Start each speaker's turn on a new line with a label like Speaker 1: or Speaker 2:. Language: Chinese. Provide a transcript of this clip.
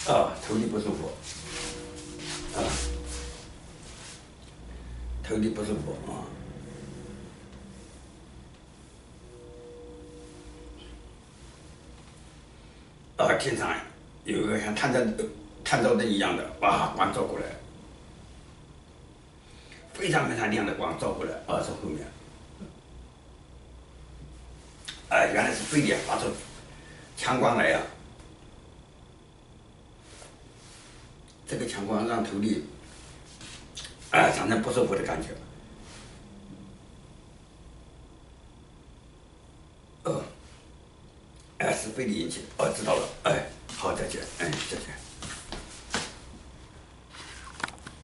Speaker 1: 头里不舒服，头里不舒服天上有一个像探照灯一样的，光照过来，非常非常亮的光照过来，从后面，原来是飞碟发出强光来这个强光让头里产生不舒服的感觉。是非礼引起的。知道了。好，再见。再见。